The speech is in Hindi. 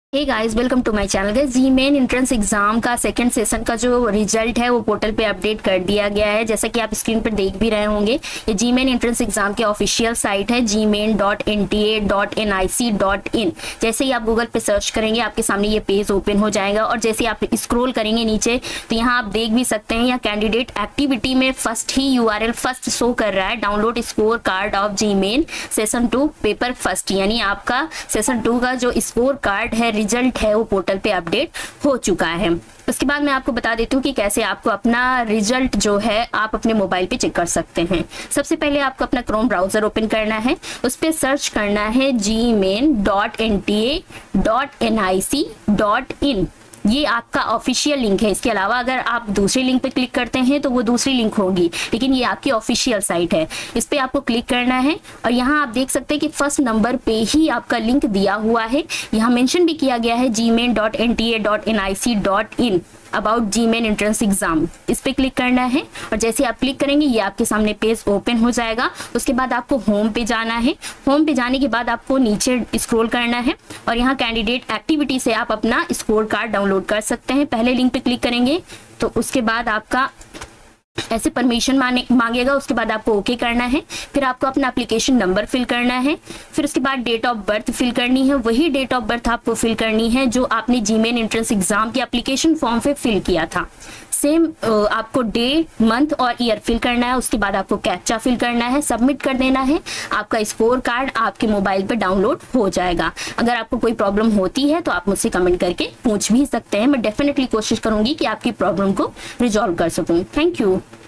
Hey guys, welcome to my channel. Guys, JEE main entrance exam का सेकंड सेशन का जो रिजल्ट है वो पोर्टल पे अपडेट कर दिया गया है। जैसा कि आप स्क्रीन पर देख भी रहे होंगे, ये जी मेन एंट्रेंस एग्जाम के ऑफिशियल साइट है gmain.nta.nic.in। जैसे ही आप गूगल पे सर्च करेंगे आपके सामने ये पेज ओपन हो जाएगा और जैसे आप स्क्रॉल करेंगे नीचे तो यहाँ आप देख भी सकते हैं, यहाँ कैंडिडेट एक्टिविटी में फर्स्ट ही URL फर्स्ट शो कर रहा है, download score card of JEE main session 2 paper first. यानी आपका सेशन 2 का जो स्कोर कार्ड है, रिजल्ट है, वो पोर्टल पे अपडेट हो चुका है। उसके बाद मैं आपको बता देती हूँ कि कैसे आपको अपना रिजल्ट जो है आप अपने मोबाइल पे चेक कर सकते हैं। सबसे पहले आपको अपना क्रोम ब्राउजर ओपन करना है, उस पर सर्च करना है gmain.nta.nic.in। ये आपका ऑफिशियल लिंक है। इसके अलावा अगर आप दूसरे लिंक पे क्लिक करते हैं तो वो दूसरी लिंक होगी, लेकिन ये आपकी ऑफिशियल साइट है। इस पे आपको क्लिक करना है और यहाँ आप देख सकते हैं कि फर्स्ट नंबर पे ही आपका लिंक दिया हुआ है। यहाँ मेंशन भी किया गया है gmain.nta.nic.in about JEE main entrance exam. इस पे क्लिक करना है और जैसे आप क्लिक करेंगे ये आपके सामने पेज ओपन हो जाएगा। उसके बाद आपको होम पे जाना है। होम पे जाने के बाद आपको नीचे स्क्रॉल करना है और यहाँ कैंडिडेट एक्टिविटी से आप अपना स्कोर कार्ड डाउनलोड कर सकते हैं। पहले लिंक पे क्लिक करेंगे तो उसके बाद आपका ऐसे परमिशन मांगेगा। उसके बाद आपको ओके करना है, फिर आपको अपना एप्लीकेशन नंबर फिल करना है, फिर उसके बाद डेट ऑफ बर्थ फिल करनी है। वही डेट ऑफ बर्थ आपको फिल करनी है जो आपने जी मेन एंट्रेंस एग्जाम के एप्लीकेशन फॉर्म पे फिल किया था। सेम आपको डे, मंथ और ईयर फिल करना है। उसके बाद आपको कैप्चा फिल करना है, सबमिट कर देना है। आपका स्कोर कार्ड आपके मोबाइल पर डाउनलोड हो जाएगा। अगर आपको कोई प्रॉब्लम होती है तो आप मुझसे कमेंट करके पूछ भी सकते हैं। मैं डेफिनेटली कोशिश करूंगी कि आपकी प्रॉब्लम को रिजॉल्व कर सकूं। Thank you.